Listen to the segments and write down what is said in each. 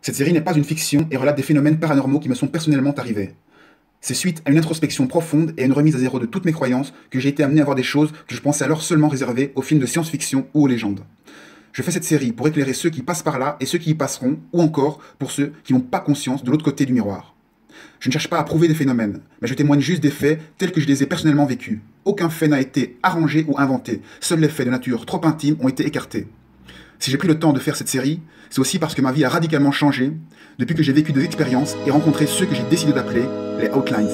Cette série n'est pas une fiction et relate des phénomènes paranormaux qui me sont personnellement arrivés. C'est suite à une introspection profonde et à une remise à zéro de toutes mes croyances que j'ai été amené à voir des choses que je pensais alors seulement réservées aux films de science-fiction ou aux légendes. Je fais cette série pour éclairer ceux qui passent par là et ceux qui y passeront, ou encore pour ceux qui n'ont pas conscience de l'autre côté du miroir. Je ne cherche pas à prouver des phénomènes, mais je témoigne juste des faits tels que je les ai personnellement vécus. Aucun fait n'a été arrangé ou inventé, seuls les faits de nature trop intime ont été écartés. Si j'ai pris le temps de faire cette série, c'est aussi parce que ma vie a radicalement changé depuis que j'ai vécu des expériences et rencontré ceux que j'ai décidé d'appeler les Outlines.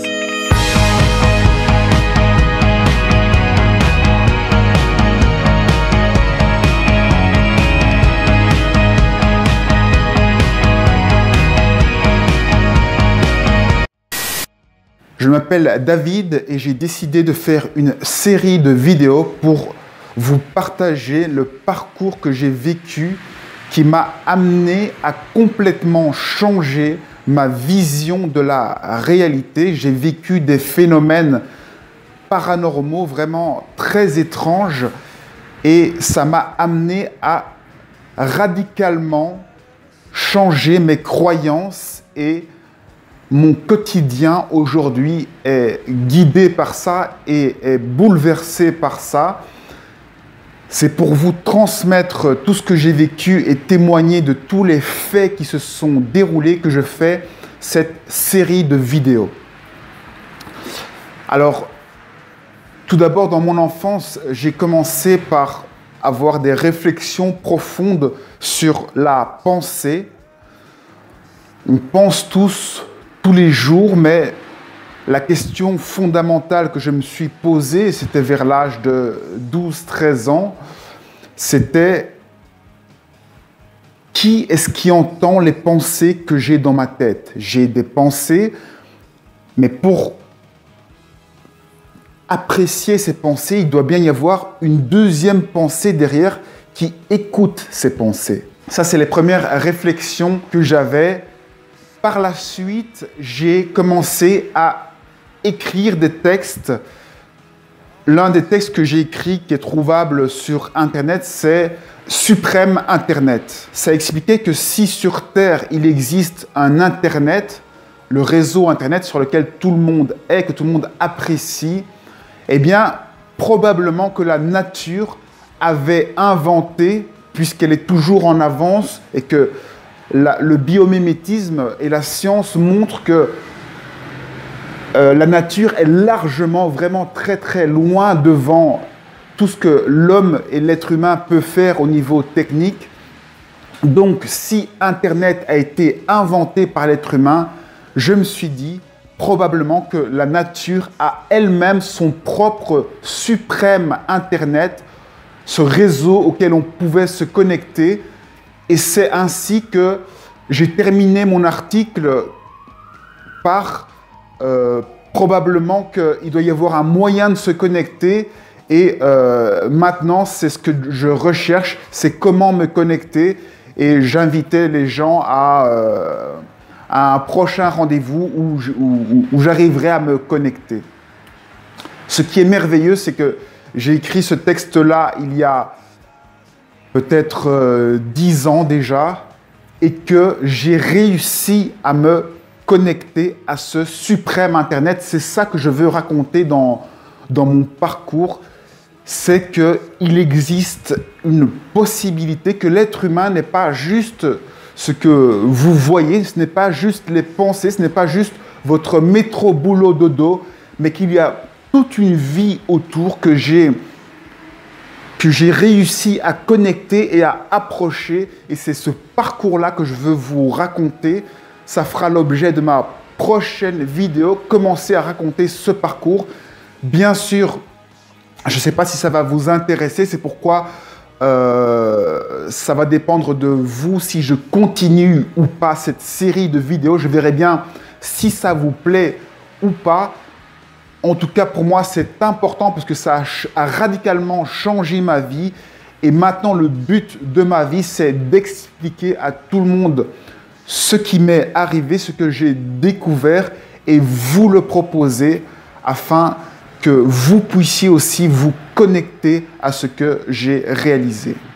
Je m'appelle David et j'ai décidé de faire une série de vidéos pour vous partager le parcours que j'ai vécu qui m'a amené à complètement changer ma vision de la réalité. J'ai vécu des phénomènes paranormaux vraiment très étranges et ça m'a amené à radicalement changer mes croyances et mon quotidien aujourd'hui est guidé par ça et est bouleversé par ça. C'est pour vous transmettre tout ce que j'ai vécu et témoigner de tous les faits qui se sont déroulés que je fais cette série de vidéos. Alors, tout d'abord, dans mon enfance, j'ai commencé par avoir des réflexions profondes sur la pensée. On pense tous les jours, mais la question fondamentale que je me suis posée, c'était vers l'âge de 12-13 ans, c'était qui est-ce qui entend les pensées que j'ai dans ma tête? J'ai des pensées, mais pour apprécier ces pensées, il doit bien y avoir une deuxième pensée derrière qui écoute ces pensées. Ça, c'est les premières réflexions que j'avais. Par la suite, j'ai commencé à écrire des textes. L'un des textes que j'ai écrit, qui est trouvable sur Internet, c'est Suprême Internet. Ça expliquait que si sur Terre, il existe un Internet, le réseau Internet sur lequel tout le monde est, que tout le monde apprécie, eh bien, probablement que la nature avait inventé, puisqu'elle est toujours en avance et que le biomimétisme et la science montrent que la nature est largement, vraiment très très loin devant tout ce que l'homme et l'être humain peut faire au niveau technique. Donc, si Internet a été inventé par l'être humain, je me suis dit probablement que la nature a elle-même son propre suprême Internet, ce réseau auquel on pouvait se connecter. Et c'est ainsi que j'ai terminé mon article par probablement qu'il doit y avoir un moyen de se connecter. Et maintenant, c'est ce que je recherche, c'est comment me connecter. Et j'invitais les gens à un prochain rendez-vous où j'arriverai à me connecter. Ce qui est merveilleux, c'est que j'ai écrit ce texte-là il y a peut-être 10 ans déjà, et que j'ai réussi à me connecter à ce suprême Internet. C'est ça que je veux raconter dans mon parcours, c'est qu'il existe une possibilité que l'être humain n'est pas juste ce que vous voyez, ce n'est pas juste les pensées, ce n'est pas juste votre métro boulot dodo, mais qu'il y a toute une vie autour que j'ai réussi à connecter et à approcher. Et c'est ce parcours-là que je veux vous raconter. Ça fera l'objet de ma prochaine vidéo, commencer à raconter ce parcours. Bien sûr, je ne sais pas si ça va vous intéresser, c'est pourquoi ça va dépendre de vous si je continue ou pas cette série de vidéos. Je verrai bien si ça vous plaît ou pas. En tout cas, pour moi, c'est important parce que ça a radicalement changé ma vie. Et maintenant, le but de ma vie, c'est d'expliquer à tout le monde ce qui m'est arrivé, ce que j'ai découvert et vous le proposer afin que vous puissiez aussi vous connecter à ce que j'ai réalisé.